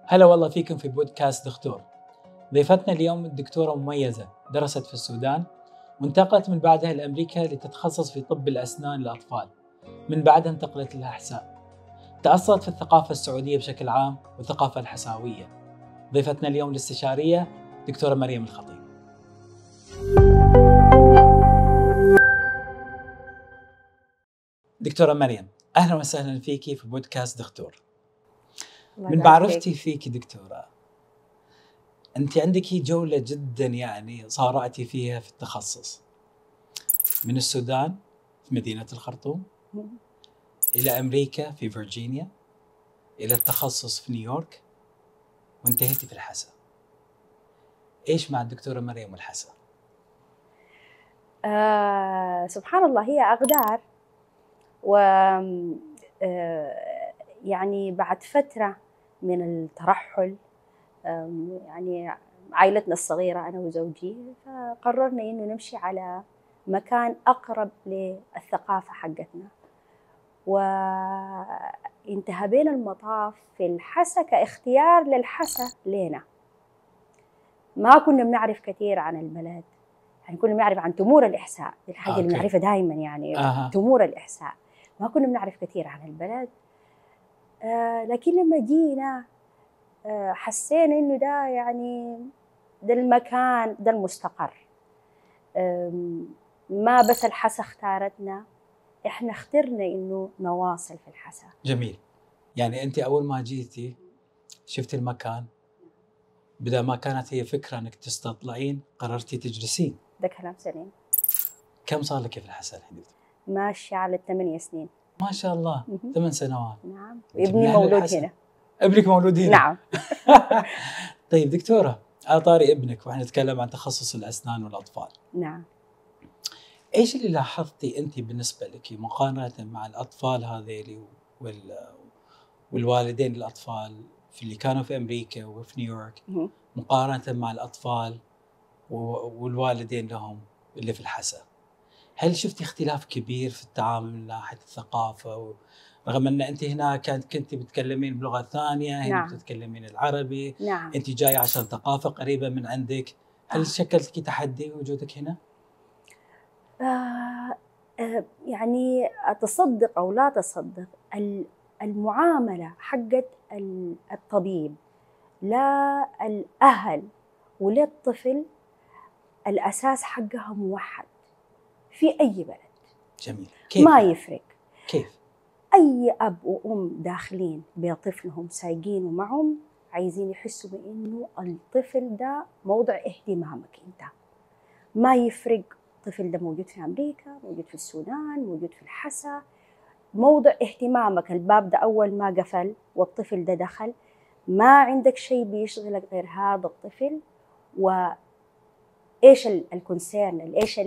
هلا والله فيكم في بودكاست دكتور. ضيفتنا اليوم الدكتورة مميزة، درست في السودان وانتقلت من بعدها لأمريكا لتتخصص في طب الأسنان للأطفال. من بعدها انتقلت للأحساء. تأصلت في الثقافة السعودية بشكل عام والثقافة الحساوية. ضيفتنا اليوم الاستشارية دكتورة مريم الخطيب. دكتورة مريم، أهلا وسهلا فيكي في بودكاست دكتور. من معرفتي فيك دكتورة، أنت عندك جولة جدا صارعتي فيها في التخصص، من السودان في مدينة الخرطوم إلى أمريكا في فيرجينيا، إلى التخصص في نيويورك، وانتهيتي في الحسا. إيش مع الدكتورة مريم والحسا؟ سبحان الله، هي أقدار. و يعني بعد فترة من الترحل، يعني عائلتنا الصغيرة أنا وزوجي، فقررنا إنه نمشي على مكان أقرب للثقافة حقتنا، وانتهى بين المطاف في الحسا كاختيار للحسا لنا. ما كنا بنعرف كثير عن البلد، يعني كنا بنعرف عن تمور الإحساء، الحاجة اللي بنعرفها دائما يعني تمور الإحساء. ما كنا بنعرف كثير عن البلد، لكن لما جينا حسينا إنه ده يعني ده المكان، ده المستقر. ما بس الحسا اختارتنا، إحنا اخترنا إنه نواصل في الحسا. جميل. يعني أنت أول ما جيتي شفتي المكان، بدأ ما كانت هي فكرة أنك تستطلعين، قررتي تجلسين. ده كلام سليم. كم صار لك في الحسا الحين؟ ماشي على 8 سنين. ما شاء الله، 8 سنوات. نعم، ابني مولود هنا. ابنك مولود هنا؟ نعم. طيب دكتورة، على طاري ابنك وإحنا نتكلم عن تخصص الأسنان والأطفال. نعم. إيش اللي لاحظتي أنت بالنسبة لك مقارنة مع الأطفال هذيلي والوالدين الأطفال في اللي كانوا في أمريكا وفي نيويورك، مقارنة مع الأطفال والوالدين لهم اللي في الحسا؟ هل شفتي اختلاف كبير في التعامل من ناحية الثقافة؟ رغم أن أنت هنا كنت بتتكلمين بلغة ثانية، هنا نعم. بتتكلمين العربي. نعم. أنت جاية عشان ثقافة قريبة من عندك. هل شكلتك تحدي وجودك هنا؟ يعني تصدق أو لا تصدق، المعاملة حقت الطبيب لا الأهل ولا الطفل الأساس حقها موحد في أي بلد. جميل. كيف ما يفرق كيف أي أب وأم داخلين بطفلهم سايقينه معهم، عايزين يحسوا بأنه الطفل ده موضع اهتمامك أنت. ما يفرق الطفل ده موجود في أمريكا، موجود في السودان، موجود في الحسا، موضع اهتمامك. الباب ده أول ما قفل والطفل ده دخل، ما عندك شيء بيشغلك غير هذا الطفل. وإيش الكونسيرن، إيش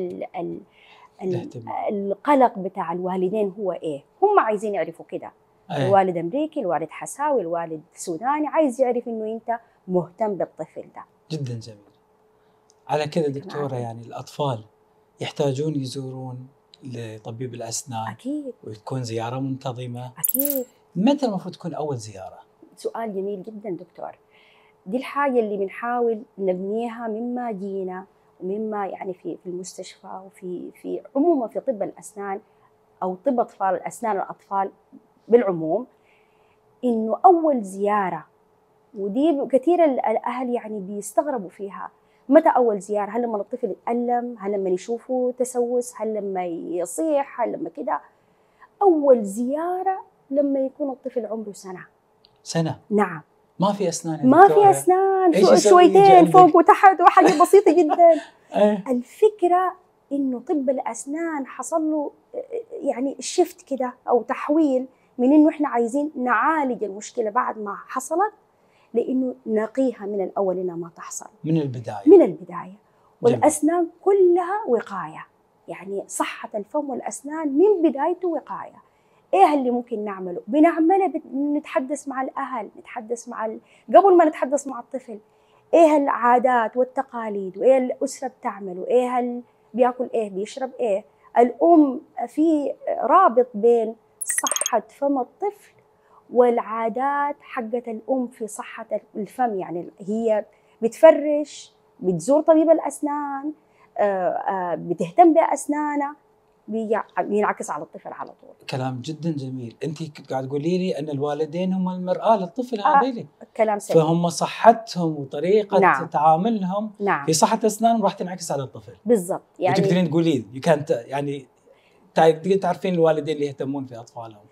القلق بتاع الوالدين هو إيه؟ هم عايزين يعرفوا كده. الوالد أمريكي، الوالد حساوي، الوالد سوداني، عايز يعرف إنه أنت مهتم بالطفل ده. جدا جميل. على كذا دكتورة، يعني الأطفال يحتاجون يزورون لطبيب الأسنان. أكيد. وتكون زيارة منتظمة. أكيد. متى المفروض تكون أول زيارة؟ سؤال جميل جدا دكتور. دي الحاجة اللي بنحاول نبنيها مما جينا ومما يعني في المستشفى وفي عموما في طب الأسنان أو طب أطفال الأسنان الأطفال بالعموم، إنه أول زيارة، ودي كثير الأهل يعني بيستغربوا فيها. متى أول زيارة؟ هل لما الطفل يتألم؟ هل لما يشوفوا تسوس؟ هل لما يصيح؟ هل لما كده؟ أول زيارة لما يكون الطفل عمره سنة. نعم. ما في أسنان؟ ما في أسنان، شويتين فوق وتحت وحاجة بسيطة جدا. الفكرة إنه طب الأسنان حصل له يعني شيفت كده أو تحويل من إنه إحنا عايزين نعالج المشكلة بعد ما حصلت، لأنه نقيها من الأول إنها ما تحصل من البداية. والأسنان كلها وقاية، يعني صحة الفم والأسنان من بدايته وقاية. إيه اللي ممكن نعمله؟ بنعمله، نتحدث مع الأهل، نتحدث قبل ما نتحدث مع الطفل. إيه العادات والتقاليد، وإيه الأسرة بتعمل، وإيه بياكل إيه، بيشرب إيه. الأم في رابط بين صحة فم الطفل والعادات حقت الأم في صحة الفم. يعني هي بتفرش، بتزور طبيب الأسنان، بتهتم بأسنانها، بينعكس على الطفل على طول. كلام جدا جميل. انت كنت قاعد تقولي لي ان الوالدين هم المرآة للطفل هذيلي. كلام سليم. فهم صحتهم وطريقة نعم. تعاملهم نعم. في صحة أسنانهم راح تنعكس على الطفل. بالضبط. يعني تقدرين تقولي يعني تعرفين الوالدين اللي يهتمون في أطفالهم.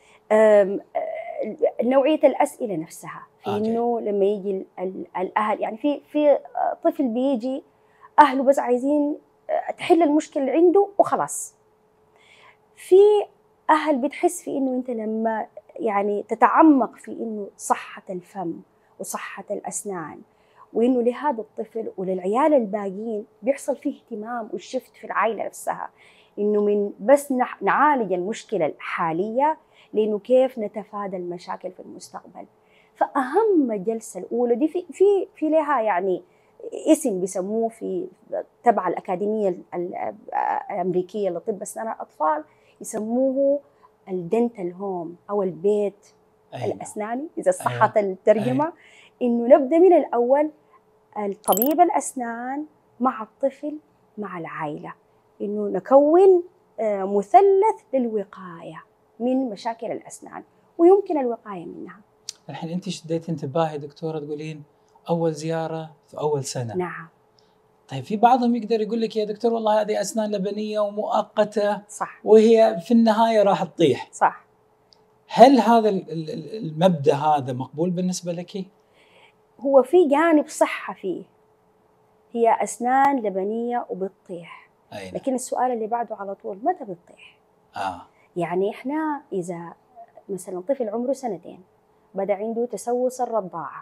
نوعية الأسئلة نفسها، في إنه لما يجي الأهل، يعني في طفل بيجي أهله بس عايزين تحل المشكلة اللي عنده وخلاص. في أهل بتحس في إنه أنت لما يعني تتعمق في إنه صحة الفم وصحة الأسنان، وإنه لهذا الطفل وللعيال الباقيين بيحصل فيه اهتمام وشفت في العائلة نفسها، إنه من بس نعالج المشكلة الحالية لأنه كيف نتفادى المشاكل في المستقبل. فأهم جلسة الأولى دي في لها يعني اسم بيسموه في تبع الأكاديمية الأمريكية لطب أسنان الأطفال، يسموه الدنتال هوم أو البيت الأسناني إذا صحت الترجمة. إنه نبدأ من الأول، الطبيب الأسنان مع الطفل مع العائلة، إنه نكون مثلث للوقاية من مشاكل الأسنان ويمكن الوقاية منها. الحين أنت شديت انتباهي دكتورة، تقولين أول زيارة في أول سنة. نعم. طيب في بعضهم يقدر يقول لك يا دكتور والله هذه أسنان لبنية ومؤقتة. صح. وهي في النهاية راح تطيح. صح. هل هذا المبدأ هذا مقبول بالنسبة لك؟ هو في جانب صحة فيه، هي أسنان لبنية وبتطيح. لكن السؤال اللي بعده على طول، متى بتطيح؟ يعني إحنا إذا مثلا طفل عمره 2 سنين بدأ عنده تسوس الرضاعة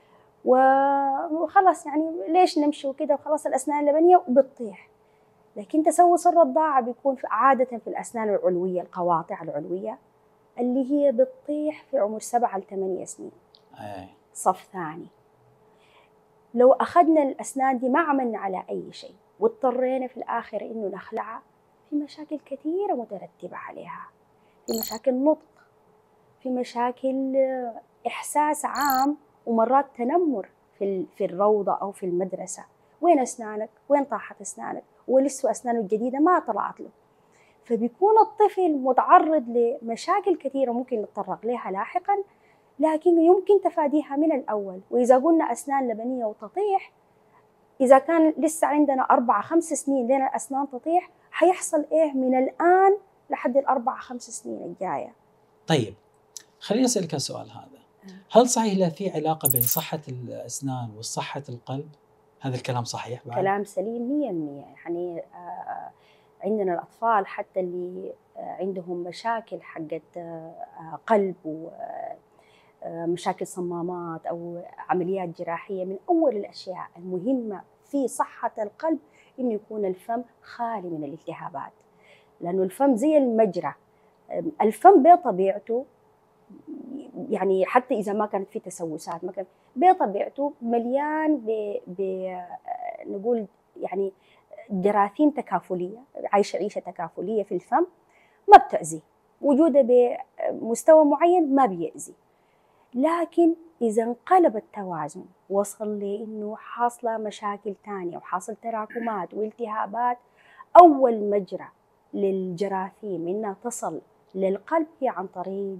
وخلاص، يعني ليش نمشي وكده وخلاص الأسنان اللبنية وبتطيح. لكن تسوس الرضاعة بيكون عادة في الأسنان العلوية، القواطع العلوية اللي هي بتطيح في عمر 7 ل 8 سنين. صف ثاني. لو أخذنا الأسنان دي ما عملنا على أي شيء واضطرينا في الآخر إنه نخلعها، في مشاكل كثيرة مترتبة عليها، في مشاكل نطق، في مشاكل إحساس عام، ومرات تنمر في الروضة أو في المدرسة. وين أسنانك؟ وين طاحت أسنانك؟ ولسه أسنانه الجديدة ما طلعت له. فبيكون الطفل متعرض لمشاكل كثيرة ممكن نتطرق لها لاحقاً، لكن يمكن تفاديها من الأول. وإذا قلنا أسنان لبنية وتطيح، إذا كان لسه عندنا 4-5 سنين لين الأسنان تطيح، حيحصل إيه من الآن لحد 4-5 سنين الجاية؟ طيب خليني أسألك السؤال هذا. هل صحيح لا في علاقة بين صحة الأسنان وصحة القلب؟ هذا الكلام صحيح بعد؟ كلام سليم 100%. يعني عندنا الأطفال حتى اللي عندهم مشاكل حقت قلب ومشاكل صمامات أو عمليات جراحية، من أول الأشياء المهمة في صحة القلب إنه يكون الفم خالي من الالتهابات، لأنه الفم زي المجرى. الفم بطبيعته، يعني حتى إذا ما كانت فيه تسوسات، ما كان بطبيعته مليان نقول يعني جراثيم تكافلية، عايشة عيشة تكافلية في الفم، ما بتأذي، وجودها بمستوى معين ما بيأذي. لكن إذا انقلب التوازن، وصل لأنه حاصلة مشاكل تانية وحاصل تراكمات والتهابات، أول مجرى للجراثيم إنها تصل للقلب هي عن طريق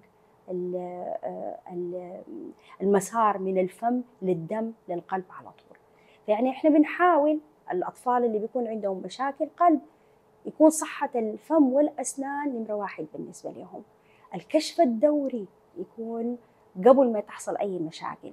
المسار من الفم للدم للقلب على طول. فيعني إحنا بنحاول الأطفال اللي بيكون عندهم مشاكل قلب يكون صحة الفم والأسنان نمرة 1 بالنسبة لهم. الكشف الدوري يكون قبل ما تحصل أي مشاكل.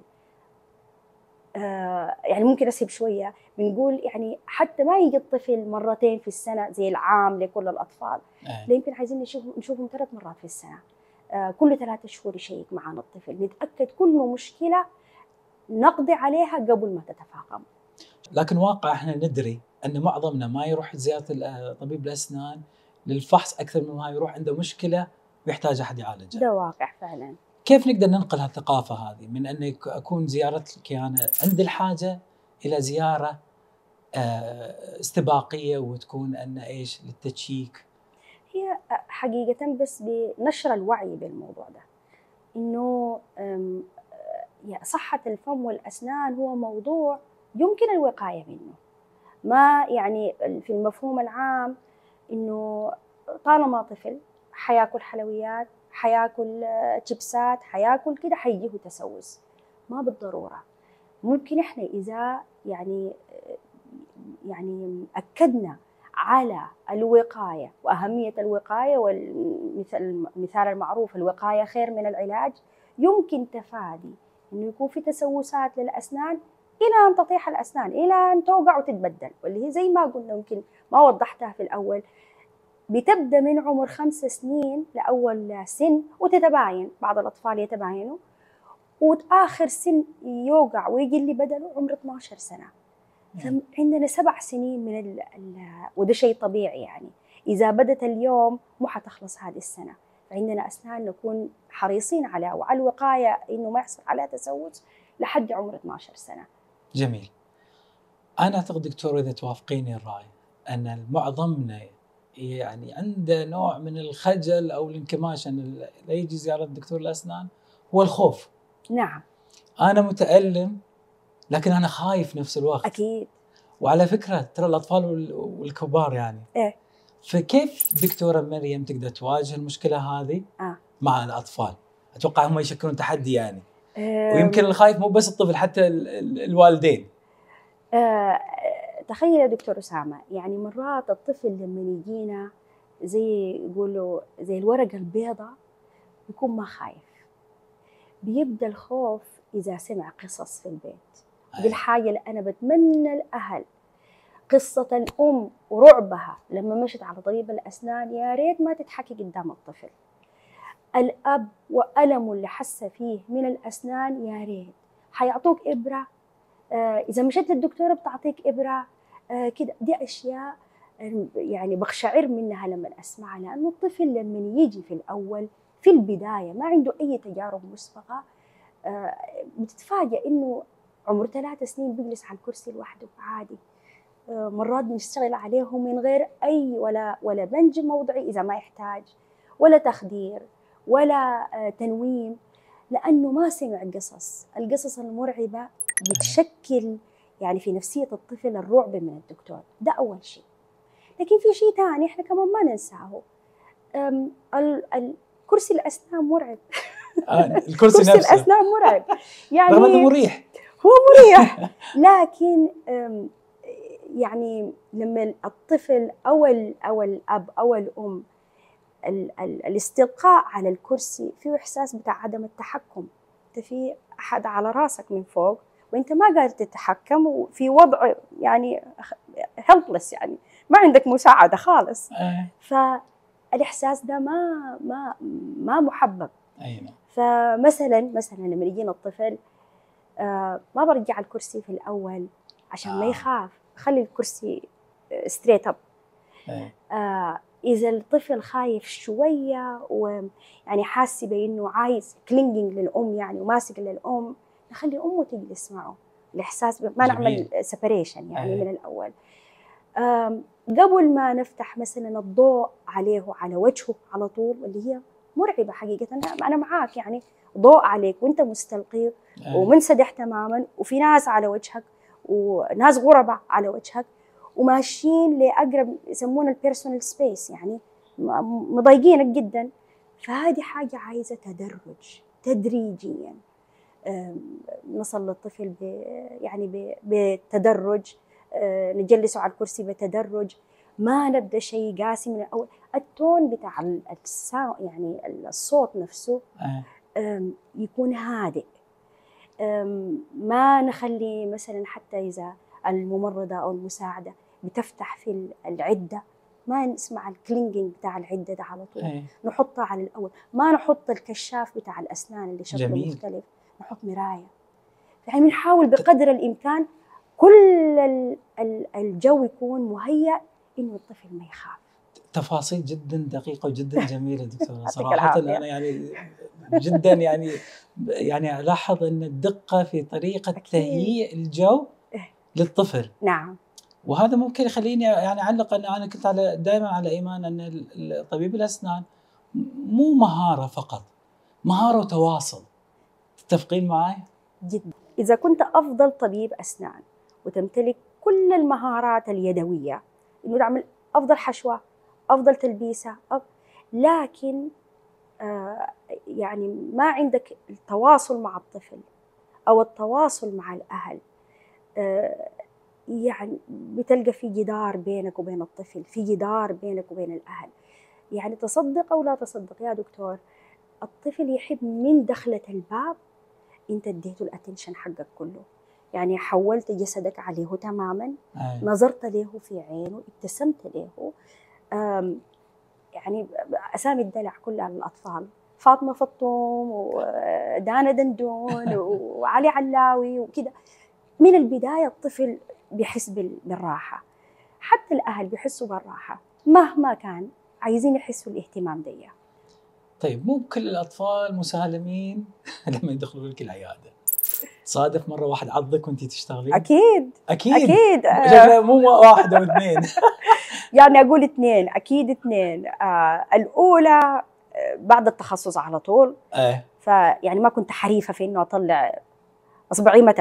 يعني ممكن أسيب شوية، بنقول يعني حتى ما يجي الطفل 2 مرات في السنة زي العام لكل الأطفال، لا يمكن عايزين نشوفهم 3 مرات في السنة. كل 3 شهور يشيك معنا الطفل، نتأكد كل مشكلة نقضي عليها قبل ما تتفاقم. لكن واقع احنا ندري أن معظمنا ما يروح زيارة طبيب الأسنان للفحص أكثر مما يروح عنده مشكلة ويحتاج أحد يعالجها. ده واقع فعلا. كيف نقدر ننقل هالثقافة هذه من أن أكون زيارتك أنا عند الحاجة إلى زيارة استباقية وتكون أن إيش للتشيك؟ هي حقيقة بس بنشر الوعي بالموضوع ده، إنه صحة الفم والأسنان هو موضوع يمكن الوقاية منه. ما يعني في المفهوم العام إنه طالما طفل حياكل حلويات، حياكل شيبسات، حياكل كده حيجيه تسوس، ما بالضرورة. ممكن إحنا إذا يعني أكدنا على الوقاية وأهمية الوقاية، والمثال المعروف الوقاية خير من العلاج، يمكن تفادي إنه يكون في تسوسات للأسنان إلى أن تطيح الأسنان، إلى أن توقع وتتبدل، واللي هي زي ما قلنا يمكن ما وضحتها في الأول، بتبدأ من عمر 5 سنين لأول سن وتتباين، بعض الأطفال يتباينوا، وآخر سن يوقع ويجي اللي بدله عمر 12 سنة. فعندنا 7 سنين من وده شيء طبيعي يعني، إذا بدت اليوم مو حتخلص هذه السنة. فعندنا أسنان نكون حريصين عليها وعلى الوقاية إنه ما يحصل عليها تسوس لحد عمر 12 سنة. جميل. أنا أعتقد دكتور إذا توافقيني الرأي أن معظمنا يعني عنده نوع من الخجل أو الانكماش أن لا يجي زيارة دكتور الأسنان، هو الخوف. نعم. أنا متألم لكن أنا خايف نفس الوقت. أكيد. وعلى فكرة ترى الأطفال والكبار يعني. فكيف دكتورة مريم تقدر تواجه المشكلة هذه مع الأطفال؟ أتوقع هم يشكلون تحدي يعني. ويمكن الخايف مو بس الطفل، حتى الوالدين. تخيل يا دكتور أسامة، يعني مرات الطفل لما يجينا زي يقولوا زي الورقة البيضاء يكون ما خايف، بيبدأ الخوف إذا سمع قصص في البيت. دي الحاجة اللي أنا بتمنى الأهل، قصة الأم ورعبها لما مشت على طبيب الأسنان يا ريت ما تتحكي قدام الطفل. الأب وألمه اللي حس فيه من الأسنان يا ريت حيعطوك إبرة، إذا مشيت للدكتورة بتعطيك إبرة، كده. دي أشياء يعني بقشعر منها لما أسمعها، لأنه الطفل لما يجي في الأول في البداية ما عنده أي تجارب مسبقة، بتتفاجأ إنه عمر 3 سنين بيجلس على الكرسي لوحده عادي. مرات بنشتغل عليهم من غير أي ولا بنج موضعي إذا ما يحتاج، ولا تخدير ولا تنويم، لأنه ما سمع القصص المرعبة بتشكل يعني في نفسية الطفل الرعب من الدكتور. ده أول شيء. لكن في شيء ثاني إحنا كمان ما ننساه، كرسي الأسنان مرعب. الكرسي نفسه الأسنان مرعب يعني، رغم أنه مريح، هو مريح، لكن يعني لما الطفل أو الأب أو الأم الاستلقاء على الكرسي فيه إحساس بتاع عدم التحكم. أنت في أحد على راسك من فوق وأنت ما قادر تتحكم، وفي وضع يعني helpless، يعني ما عندك مساعدة خالص. فالإحساس ده ما محبب. فمثلا لما يجينا الطفل ما برجع الكرسي في الأول عشان ما يخاف، خلي الكرسي ستريت اب. إذا الطفل خايف شوية ويعني حاسس بأنه عايز كلينجينج للأم يعني وماسك للأم، نخلي أمه تجلس معه، الإحساس ما نعمل سيبريشن يعني من الأول. قبل ما نفتح مثلا الضوء عليه وعلى وجهه على طول، واللي هي مرعبة حقيقة. أنا معاك يعني، ضوء عليك وأنت مستلقي ومنسدح تماما، وفي ناس على وجهك وناس غرباء على وجهك وماشيين لأقرب يسمونه البيرسونال سبيس، يعني مضايقينك جدا. فهذه حاجة عايزة تدرج تدريجيا، نصل للطفل يعني بتدرج، نجلسه على الكرسي بتدرج، ما نبدأ شيء قاسي من الأول. التون بتاع يعني الصوت نفسه يكون هادئ، ما نخلي مثلا حتى إذا الممرضة أو المساعدة بتفتح في العدة ما نسمع الكلينجينج بتاع العدة ده على طول، نحطها على الأول. ما نحط الكشاف بتاع الأسنان اللي شكله مختلف، نحط مراية. يعني بنحاول بقدر الإمكان كل الجو يكون مهيأ إنه الطفل ما يخاف. تفاصيل جدا دقيقة وجدا جميلة دكتورة صراحة. أنا يعني جدا يعني ألاحظ أن الدقة في طريقة تهيئ الجو للطفل. نعم. وهذا ممكن يخليني يعني أعلق أن أنا كنت دائما على إيمان أن طبيب الأسنان مو مهارة فقط، مهاره وتواصل. تتفقين معي؟ جدا. اذا كنت افضل طبيب اسنان وتمتلك كل المهارات اليدويه انه تعمل افضل حشوه، افضل تلبيسه، لكن يعني ما عندك التواصل مع الطفل او التواصل مع الاهل، يعني بتلقى في جدار بينك وبين الطفل، في جدار بينك وبين الاهل. يعني تصدق او لا تصدق يا دكتور، الطفل يحب من دخلة الباب انت اديته الاتنشن حقك كله، يعني حولت جسدك عليه تماما. نظرت له في عينه، ابتسمت له. يعني اسامي الدلع كلها للاطفال، فاطمه فطوم ودانا دندون وعلي علاوي وكذا. من البدايه الطفل بيحس بالراحه، حتى الاهل بيحسوا بالراحه مهما كان، عايزين يحسوا الاهتمام دي. طيب مو كل الاطفال مسالمين لما يدخلوا لك العياده. صادف مره واحد عضك وانت تشتغلين؟ اكيد اكيد اكيد. مو واحد او اثنين. يعني اقول اثنين، اكيد اثنين. الاولى بعد التخصص على طول. فيعني ما كنت حريفه في انه اطلع اصبعي متى.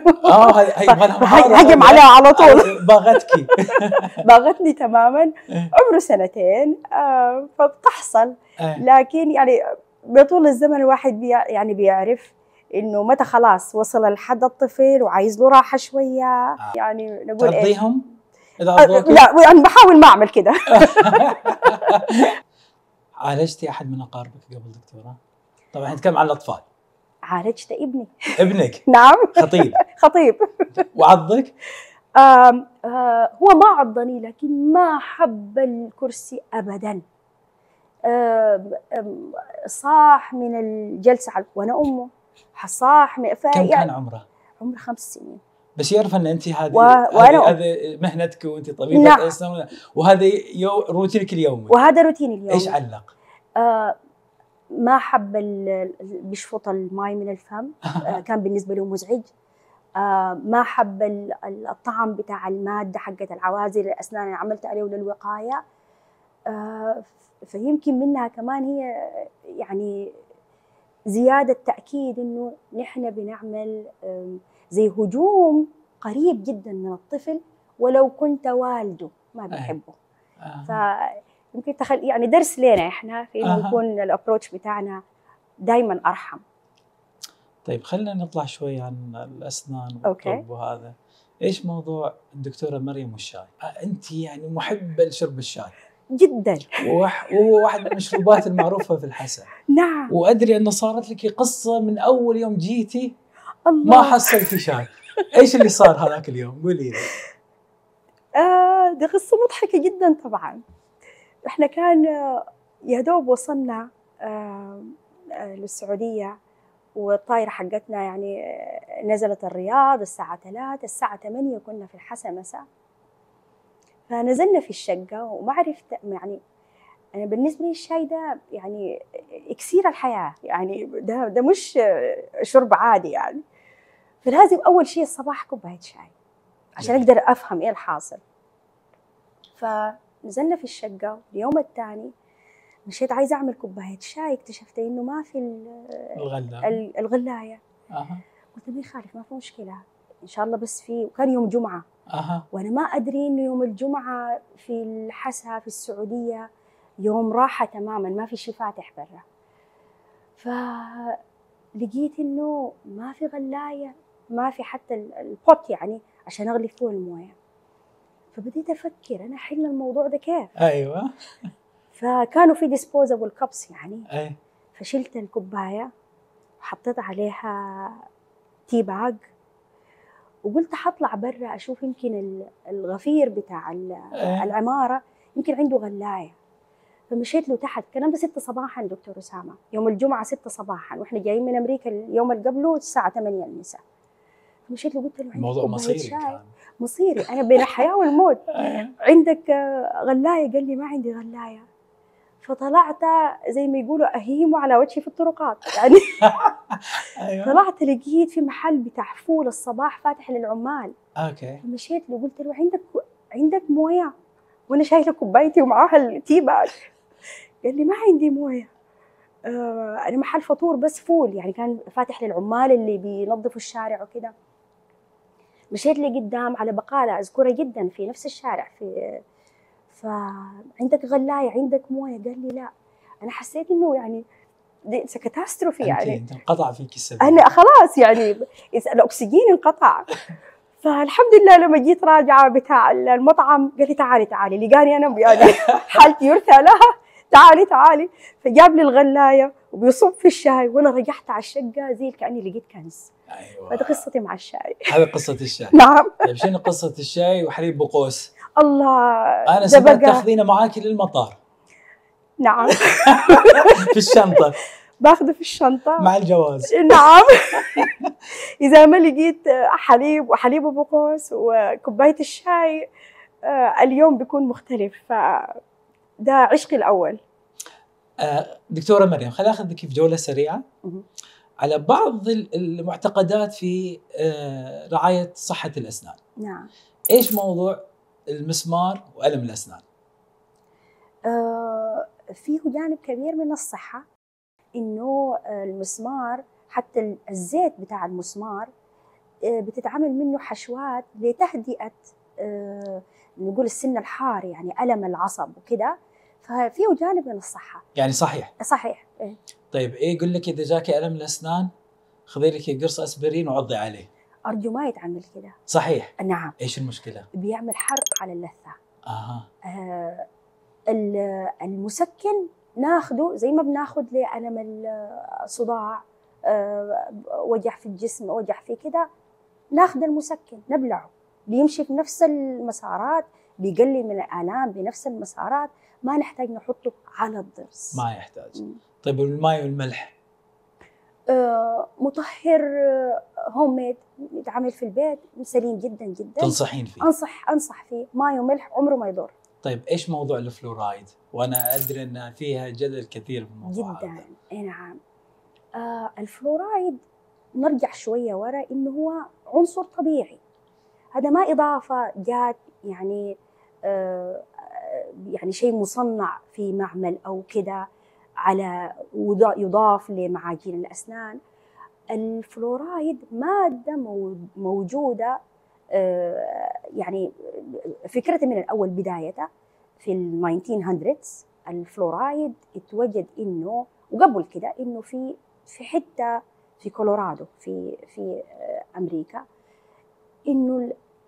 هجم عليها على طول. باغتكي. باغتني تماما. عمره سنتين. فبتحصل. لكن يعني بطول الزمن الواحد يعني بيعرف انه متى خلاص وصل لحد الطفل وعايز له راحه شويه. يعني نقول ترضيهم اذا رضوك؟ لا يعني بحاول ما اعمل كده. عالجتي احد من اقاربك قبل دكتوره؟ طبعا نتكلم عن الاطفال. عالجت ابني. ابنك؟ نعم. خطيب. خطيب. وعضك؟ هو ما عضني، لكن ما حب الكرسي ابدا. صاح من الجلسه وانا امه، صاح كم كان عمره؟ عمره 5 سنين. بس يعرف ان انت هذه مهنتك وانت طبيبه. نعم. اسنان، وهذا روتينك اليومي. وهذا روتيني اليومي. ايش علق؟ ما حب بيشفط الماء من الفم. كان بالنسبه له مزعج. ما حب الطعم بتاع الماده حقت العوازل الاسنان اللي عملت عليه للوقايه. فيمكن منها كمان هي يعني زياده تاكيد انه نحن بنعمل زي هجوم قريب جدا من الطفل ولو كنت والده ما بيحبه. فيمكن يعني درس لنا احنا في انه يكون الابروتش بتاعنا دائما ارحم. طيب خلينا نطلع شوي عن الاسنان والطب وهذا. ايش موضوع الدكتوره مريم والشاي؟ انت يعني محبه لشرب الشاي جدا، وهو واحد من المشروبات المعروفه في الحسا. نعم. وادري انه صارت لك قصه من اول يوم جيتي الله. ما حصلتي شاي. ايش اللي صار هذاك اليوم؟ قولي لي. دي قصه مضحكه جدا. طبعا احنا كان يا دوب وصلنا للسعوديه، والطائره حقتنا يعني نزلت الرياض الساعه 3، الساعه 8 كنا في الحسا مساء. فنزلنا في الشقه وما عرفت، يعني أنا بالنسبة لي الشاي ده يعني إكسير الحياة، يعني ده مش شرب عادي يعني. فلازم أول شيء الصباح كوباية شاي عشان أقدر أفهم إيه الحاصل. فنزلنا في الشقة. اليوم الثاني مشيت عايزة أعمل كوباية شاي، اكتشفت إنه ما في الغلاية. قلت ما يخالف، ما في مشكلة إن شاء الله، بس في. وكان يوم جمعة. وأنا ما أدري إنه يوم الجمعة في الحسا في السعودية يوم راحة تماما، ما في شيء فاتح برا. فلقيت إنه ما في غلاية، ما في حتى البوت يعني عشان أغلي فيه الموية. فبديت أفكر أنا أحل الموضوع ده كيف. أيوة. فكانوا في disposable cups يعني. أي. فشلت الكوباية وحطيت عليها تي باج، وقلت حطلع برا أشوف يمكن الغفير بتاع العمارة يمكن عنده غلاية. فمشيت له تحت. الكلام ده 6 صباحا دكتور أسامة، يوم الجمعة 6 صباحا، وإحنا جايين من أمريكا اليوم اللي قبله الساعة 8 المساء. فمشيت له قلت له الموضوع مصيري كان. مصيري، أنا بين الحياة والموت. عندك غلاية؟ قال لي ما عندي غلاية. فطلعت زي ما يقولوا أهيم على وجهي في الطرقات يعني. أيوة. طلعت لقيت في محل بتاع فول الصباح فاتح للعمال. اوكي. فمشيت له قلت له عندك مويه؟ وانا شايله كوبايتي ومعاها التي باج. قال لي ما عندي مويه. أنا محل فطور بس فول، يعني كان فاتح للعمال اللي بينظفوا الشارع وكده. مشيت لي قدام على بقالة أذكرها جدا في نفس الشارع، فعندك غلاية، عندك موية؟ قال لي لا. أنا حسيت إنه يعني دي كاتاستروفي، يعني أنت انقطع فيك السبيل، أنا خلاص يعني الأكسجين انقطع. فالحمد لله لما جيت راجعة بتاع المطعم قال لي تعالي، لقاني أنا يعني حالتي يرثى لها، تعالي. فجاب لي الغلاية وبيصب في الشاي، وأنا رجعت على الشقة زي كأني لقيت كنز. أيوة. هذه قصتي مع الشاي. هذه قصة الشاي. نعم. طيب شنو قصة الشاي وحليب بقوس؟ الله، أنا سمعت تاخذينه معاكي للمطار. نعم. في الشنطة. باخذه في الشنطة مع الجواز. نعم. إذا ما لقيت حليب وبقوس وكوباية الشاي اليوم بيكون مختلف. فده عشقي الأول. دكتورة مريم، خليني أخذك في جولة سريعة على بعض المعتقدات في رعاية صحة الأسنان. نعم. إيش موضوع المسمار وألم الأسنان؟ فيه جانب كبير من الصحة، إنه المسمار حتى الزيت بتاع المسمار بتتعمل منه حشوات لتهدئة نقول السن الحار، يعني ألم العصب وكده، ففيه جانب من الصحة. يعني صحيح. إيه. طيب يقول لك إذا جاكي ألم الأسنان خذي لك قرص أسبرين وعضي عليه. أرجو ما يتعمل كده. صحيح. نعم. إيش المشكلة؟ بيعمل حرق على اللثة. أها. المسكن ناخده زي ما بناخد لألم الصداع، وجع في الجسم، وجع في كده، ناخد المسكن نبلعه، بيمشي في نفس المسارات، بيقلل من الآلام بنفس المسارات، ما نحتاج نحطه على الضرس. ما يحتاج. طيب الماء والملح؟ مطهر هوم ميد يتعمل في البيت سليم جدا جدا. تنصحين فيه؟ أنصح فيه، ماء وملح عمره ما يضر. طيب ايش موضوع الفلورايد؟ وانا ادري ان فيها جدل كثير بالموضوع جدا هذا. اي نعم. الفلورايد نرجع شويه ورا، انه هو عنصر طبيعي، هذا ما اضافه جات يعني يعني شيء مصنع في معمل او كده على يضاف لمعاجين الاسنان. الفلورايد ماده موجوده، يعني فكرة من الأول بداية في ال 1900s. الفلورايد اتوجد إنه، وقبل كده إنه في حتة في كولورادو في أمريكا، إنه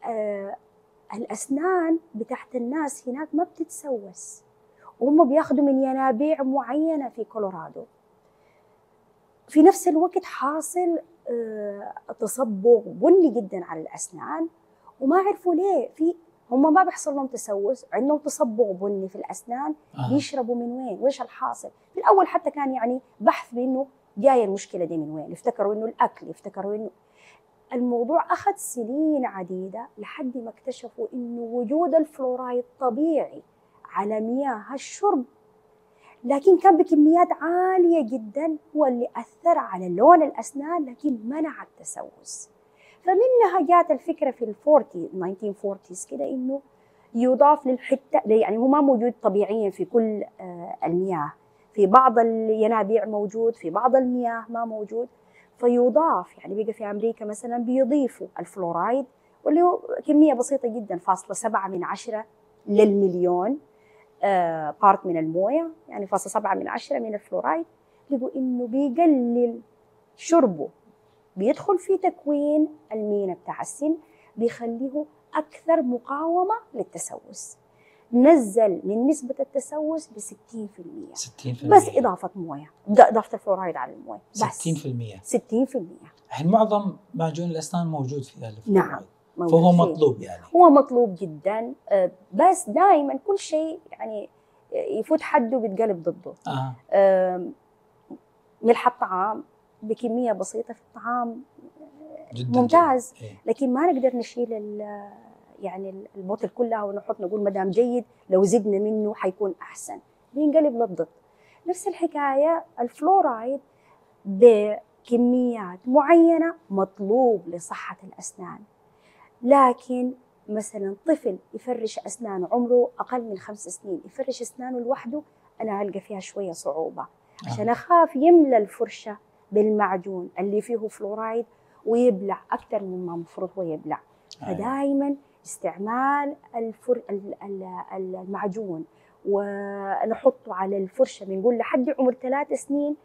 الأسنان بتاعت الناس هناك ما بتتسوس، وهم بياخدوا من ينابيع معينة في كولورادو. في نفس الوقت حاصل تصبغ بني جدا على الأسنان، وما عرفوا ليه. هم ما بيحصل لهم تسوس، عندهم تصبغ بني في الأسنان. بيشربوا من وين؟ وإيش الحاصل؟ في الأول حتى كان يعني بحث بأنه جاية المشكلة دي من وين، افتكروا إنه الأكل، افتكروا إنه الموضوع أخذ سنين عديدة لحد ما اكتشفوا إنه وجود الفلورايد طبيعي على مياه الشرب، لكن كان بكميات عالية جدا، هو اللي أثر على لون الأسنان لكن منع التسوس. فمنها جات الفكرة في 1940s كده إنه يضاف للحتة، يعني هو ما موجود طبيعيا في كل المياه، في بعض الينابيع موجود، في بعض المياه ما موجود، فيضاف. يعني بيجي في أمريكا مثلا بيضيفوا الفلورايد، واللي هو كمية بسيطة جدا، 0.7 للمليون بارت من المويه، يعني 0.7 من الفلورايد. لقوا انه بيقلل شربه، بيدخل في تكوين المينا بتاع السن، بيخليه اكثر مقاومه للتسوس. نزل من نسبه التسوس ب 60%. 60% بس اضافه مويه، اضافه الفلورايد على المويه بس 60%. 60%. الحين معظم معجون الاسنان موجود فيها الفلورايد. نعم. فهو مطلوب، يعني هو مطلوب جدا، بس دائما كل شيء يعني يفوت حده بيتقلب ضده. ملح الطعام بكمية بسيطة في الطعام جداً ممتاز جداً. لكن ما نقدر نشيل يعني البوتل كلها ونحط نقول ما دام جيد، لو زدنا منه حيكون أحسن، بينقلب للضد. نفس الحكاية الفلورايد بكميات معينة مطلوب لصحة الأسنان، لكن مثلا طفل يفرش أسنانه عمره أقل من 5 سنين، يفرش أسنانه لوحده، أنا ألقى فيها شوية صعوبة. عشان أخاف يملى الفرشة بالمعجون اللي فيه فلورايد ويبلع أكثر مما المفروض هو يبلع. فدائما استعمال المعجون ونحطه على الفرشة، بنقول لحد عمر 3 سنين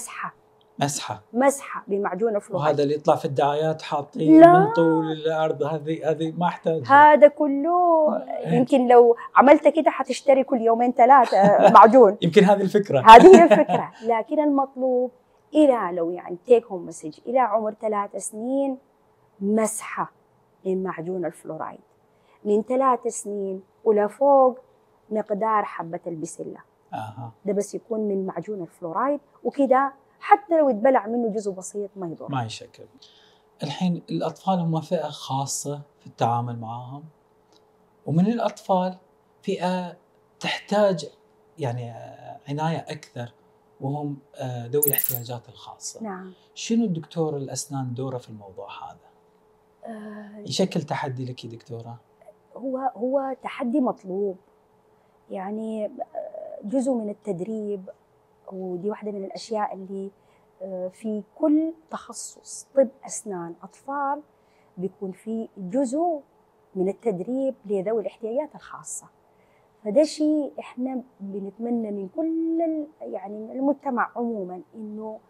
مسحة بمعجون الفلورايد. وهذا اللي يطلع في الدعايات حاطين من طول الأرض، هذه ما احتاج هذا كله. يمكن لو عملت كده حتشتري كل 2-3 معجون. يمكن هذه الفكرة. هذه الفكرة. لكن المطلوب إلى لو يعني تيك هوم مسج إلى عمر 3 سنين مسحة من معجون الفلورايد. من 3 سنين ولفوق مقدار حبة البسلة. ده بس يكون من معجون الفلورايد، وكده حتى لو اتبلع منه جزء بسيط ما يضر. ما يشكل. الحين الأطفال هم فئة خاصة في التعامل معهم، ومن الأطفال فئة تحتاج يعني عناية أكثر، وهم ذوي الاحتياجات الخاصة. نعم. شنو الدكتور الأسنان دوره في الموضوع هذا؟ يشكل تحدي لك يا دكتورة؟ هو تحدي مطلوب، يعني جزء من التدريب، ودي واحدة من الأشياء اللي في كل تخصص طب أسنان أطفال بيكون في جزء من التدريب لذوي الاحتياجات الخاصة. فده شيء إحنا بنتمنى من كل يعني المجتمع عموما إنه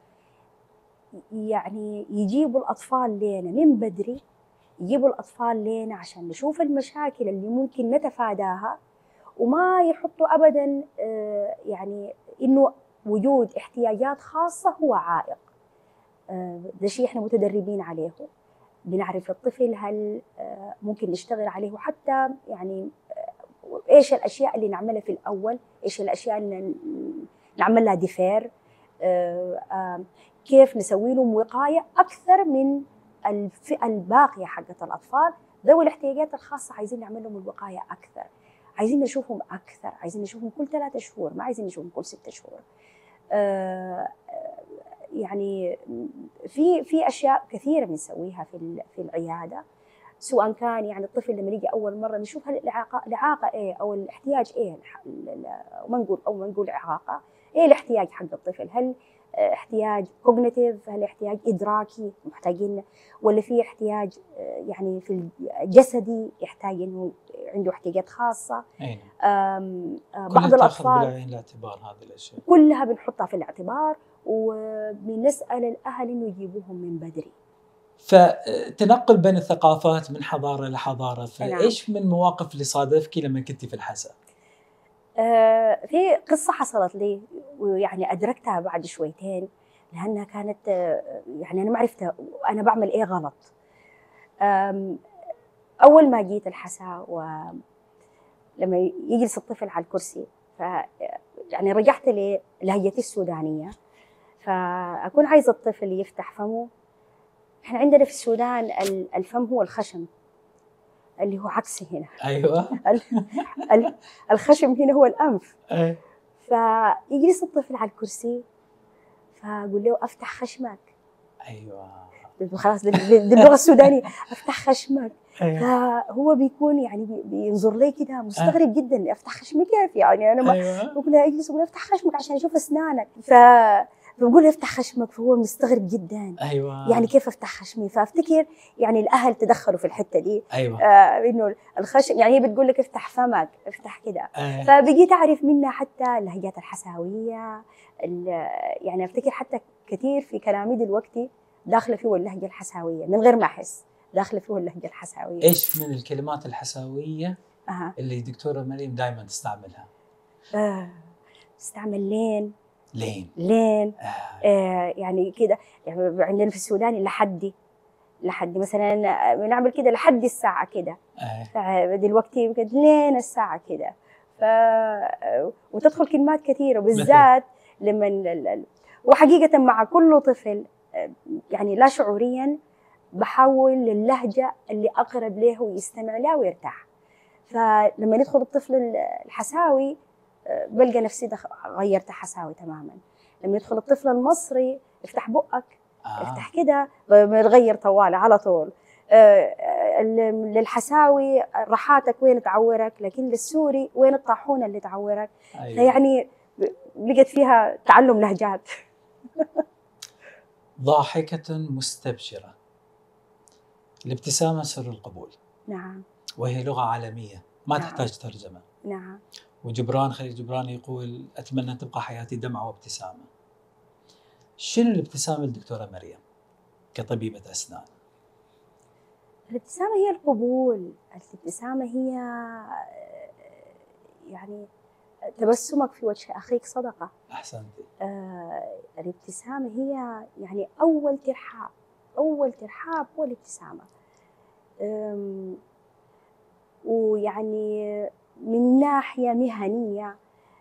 يعني يجيبوا الأطفال لنا من بدري، يجيبوا الأطفال لنا عشان نشوف المشاكل اللي ممكن نتفاداها، وما يحطوا أبدا يعني إنه وجود احتياجات خاصة هو عائق. ده شيء إحنا متدربين عليه، بنعرف الطفل هل ممكن نشتغل عليه، وحتى يعني إيش الأشياء اللي نعملها في الأول، إيش الأشياء اللي نعملها ديفير، كيف نسوي لهم وقاية أكثر من الفئة الباقية حقت الأطفال. ذوي الاحتياجات الخاصة عايزين نعمل لهم الوقاية أكثر، عايزين نشوفهم أكثر، عايزين نشوفهم كل 3 شهور، ما عايزين نشوفهم كل 6 شهور. يعني في أشياء كثيرة بنسويها في العيادة، سواء كان يعني الطفل لما يجي أول مرة نشوف هل الإعاقة إيه أو الاحتياج إيه، ما نقول إعاقة، إيه الاحتياج حق الطفل، هل احتياج كوجنيتيف، هل احتياج إدراكي محتاجين، ولا في احتياج يعني في الجسدي يحتاج إنه عنده احتياجات خاصة. بعض الأطفال بالعين الاعتبار هذه الأشياء كلها بنحطها في الاعتبار، وبنسأل الأهل إنه يجيبوهم من بدري. فتنقل بين الثقافات من حضارة لحضارة، فإيش نعم. من المواقف اللي صادفكي لما كنتي في الحسا؟ في قصة حصلت لي ويعني أدركتها بعد شويتين، لأنها كانت يعني أنا ما عرفت أنا بعمل إيه غلط. أول ما جيت الحسا ولما يجلس الطفل على الكرسي، يعني رجعت لهجتي السودانية، فأكون عايزة الطفل يفتح فمه. إحنا عندنا في السودان الفم هو الخشم اللي هو عكسي هنا. أيوة. الخشم هنا هو الأنف. أيوة. فيجلس الطفل على الكرسي، فأقول له أفتح خشمك. أيوة. خلاص دي اللغة السودانية، أفتح خشمك. أيوة. فهو بيكون يعني بينظر لي كده مستغرب جدا، أفتح خشمي كيف يعني؟ أنا ما بقول له أجلس، أقول أفتح خشمك عشان أشوف أسنانك. فبقول له افتح خشمك، فهو مستغرب جدا. أيوة. يعني كيف افتح خشمي؟ فافتكر يعني الاهل تدخلوا في الحته دي. أيوة. انه الخشم يعني هي بتقول لك افتح فمك، افتح كده. فبقيت اعرف منها حتى اللهجات الحساويه، يعني افتكر حتى كثير في كلامي دلوقتي داخله فيه اللهجه الحساويه من غير ما احس، داخله فيه اللهجه الحساويه. ايش من الكلمات الحساويه اللي دكتوره مريم دائما تستعملها؟ تستعمل لين لين. يعني كده، يعني عندنا في السودان لحد مثلا بنعمل كده لحد الساعة كده. دلوقتي لين الساعة كده. وتدخل كلمات كثيرة، بالذات لما وحقيقة مع كل طفل يعني لا شعوريا بحاول للهجة اللي أقرب له ويستمع لها ويرتاح. فلما يدخل الطفل الحساوي بلقى نفسي غيرت حساوي تماما. لما يدخل الطفل المصري افتح بقك، افتح كده، بتغير طوالي على طول. للحساوي راحاتك وين تعورك، لكن للسوري وين الطاحونه اللي تعورك. أيوة. فيعني لقت فيها تعلم لهجات. ضاحكة مستبشرة. الابتسامة سر القبول. نعم. وهي لغة عالمية ما نعم. تحتاج ترجمة. نعم. وجبران خليل جبران يقول أتمنى تبقى حياتي دمعة وابتسامة. شنو الابتسامة الدكتورة مريم كطبيبة أسنان؟ الابتسامة هي القبول، الابتسامة هي يعني تبسمك في وجه أخيك صدقة. أحسنتي. الابتسامة هي يعني أول ترحاب هو الابتسامة. ويعني من ناحية مهنية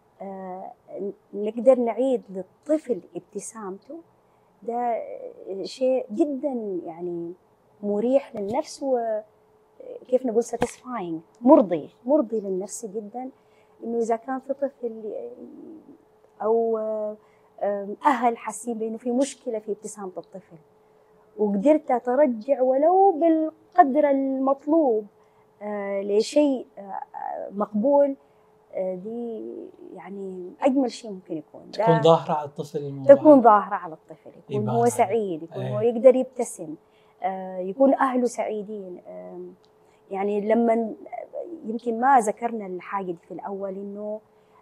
نقدر نعيد للطفل ابتسامته، ده شيء جدا يعني مريح للنفس، وكيف نقول satisfying، مرضي للنفس جدا. إنه إذا كان في طفل أو أهل حاسين بأنه في مشكلة في ابتسامة الطفل، وقدرت أترجع ولو بالقدر المطلوب لشيء مقبول، دي يعني أجمل شيء ممكن يكون. تكون ظاهرة على الطفل. تكون ظاهرة على الطفل، يكون هو سعيد، يكون هو يقدر يبتسم، يكون أهله سعيدين. يعني لما يمكن ما ذكرنا الحاجة دي في الأول، إنه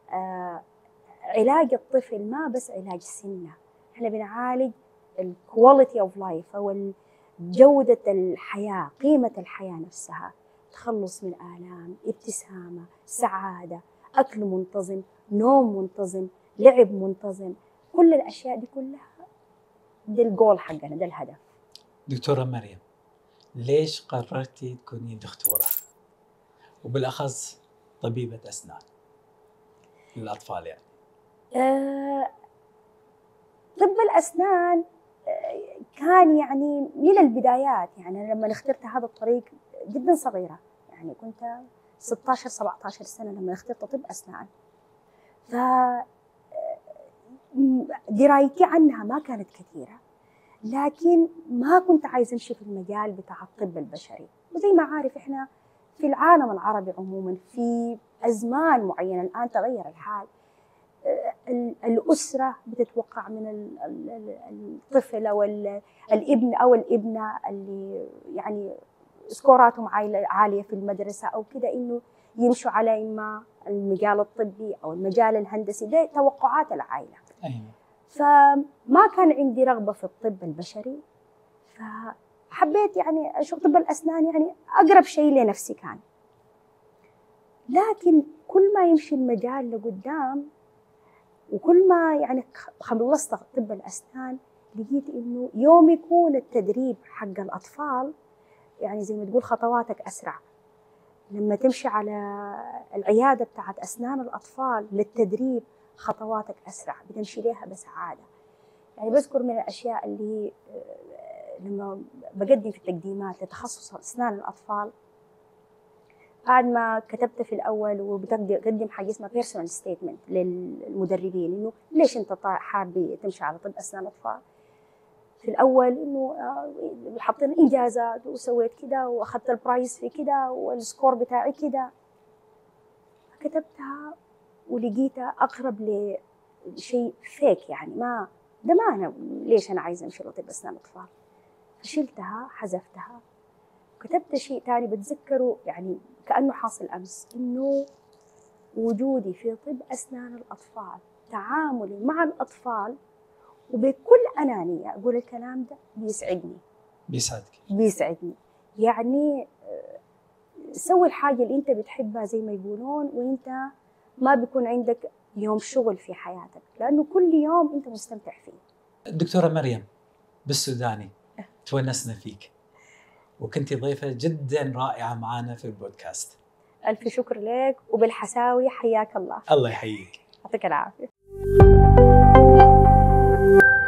علاج الطفل ما بس علاج سنة، إحنا بنعالج الكواليتي أوف لايف، أو جودة الحياة، قيمة الحياة نفسها، تخلص من آلام، ابتسامة، سعادة، أكل منتظم، نوم منتظم، لعب منتظم، كل الأشياء دي كلها ده الجول حقنا، ده الهدف. دكتورة مريم، ليش قررتي تكوني دكتورة وبالأخص طبيبة أسنان للأطفال يعني؟ طب الأسنان كان يعني من البدايات، يعني لما اخترت هذا الطريق جدا صغيرة، يعني كنت 16-17 سنة لما اخترت طب أسنان. ف درايتي عنها ما كانت كثيرة، لكن ما كنت عايزة أمشي في المجال بتاع الطب البشري. وزي ما عارف إحنا في العالم العربي عموما في أزمان معينة، الآن تغير الحال، الأسرة بتتوقع من الطفل أو الابن أو الابنة اللي يعني سكوراتهم عالية في المدرسة أو كده، إنه يمشوا على إما المجال الطبي أو المجال الهندسي، ده توقعات العائلة. أيوة. فما كان عندي رغبة في الطب البشري، فحبيت يعني أشوف طب الأسنان، يعني أقرب شيء لنفسي كان. لكن كل ما يمشي المجال لقدام، وكل ما يعني خلصت طب الأسنان، لقيت إنه يوم يكون التدريب حق الأطفال، يعني زي ما تقول خطواتك أسرع. لما تمشي على العيادة بتاعت أسنان الأطفال للتدريب، خطواتك أسرع، بتمشي ليها بسعادة. يعني بذكر من الأشياء اللي لما بقدم في التقديمات لتخصص أسنان الأطفال، بعد ما كتبت في الأول وبقدم حاجة اسمها personal statement للمدربين، إنه ليش أنت حابب تمشي على طب أسنان أطفال. في الأول إنه حطينا إنجازات وسويت كده وأخذت البرايز في كده والسكور بتاعي كده، كتبتها ولقيتها أقرب لشيء فيك، يعني ما أنا ليش أنا عايزة أمشي على طب أسنان أطفال. فشلتها، حذفتها، وكتبت شيء تاني بتذكره يعني كأنه حاصل أمس، إنه وجودي في طب أسنان الأطفال، تعاملي مع الأطفال وبكل أنانية أقول الكلام ده بيسعدني. بيسعدني يعني سوي الحاجة اللي أنت بتحبها زي ما يقولون، وأنت ما بيكون عندك يوم شغل في حياتك، لأنه كل يوم أنت مستمتع فيه. دكتورة مريم، بالسوداني تونسنا فيك، وكنتي ضيفة جدا رائعة معنا في البودكاست. ألف شكر لك، وبالحساوي حياك الله. الله يحييك. يعطيك العافية.